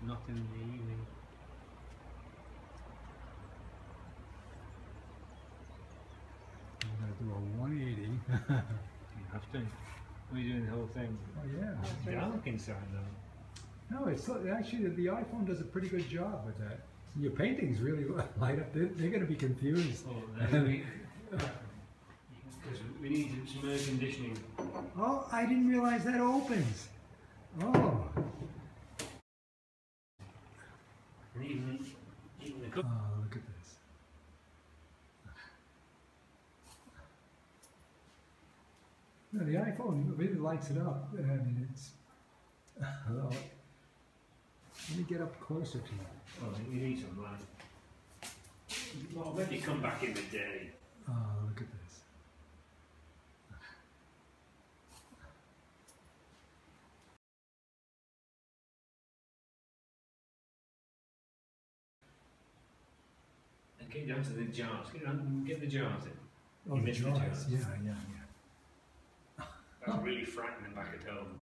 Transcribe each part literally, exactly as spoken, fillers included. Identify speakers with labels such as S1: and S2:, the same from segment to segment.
S1: not in the evening.
S2: I'm going to do a one eighty.
S1: You have to. We're doing the whole thing.
S2: Oh yeah.
S1: It's dark inside though.
S2: No, it's actually the iPhone does a pretty good job with that. Your paintings really light up. They're, they're going to be confused.
S1: Oh, we, we need some air conditioning.
S2: Oh, I didn't realize that opens. Oh.
S1: And even, even the cook.
S2: Oh, look at this. No, the iPhone really lights it up. I mean, it's. Hello. Let me get up closer to it.
S1: Oh, you need some light. Well, maybe come back in the day.
S2: Oh, look at this.
S1: And get down to the jars. Get, down, get the jars in.
S2: Oh,
S1: You
S2: the
S1: missed
S2: jars.
S1: the jars.
S2: Yeah, yeah, yeah.
S1: That's really frightening back at home.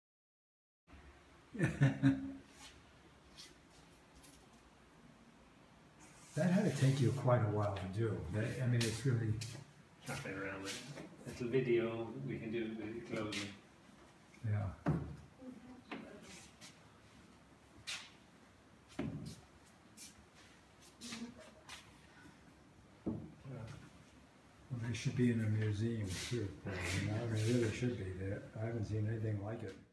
S2: That had to take you quite a while to do. That, I mean, it's really.
S1: Nothing around it. It's a video we can do with it closing.
S2: Yeah. Well, they should be in a museum too. You know, I mean, they really should be. There. I haven't seen anything like it.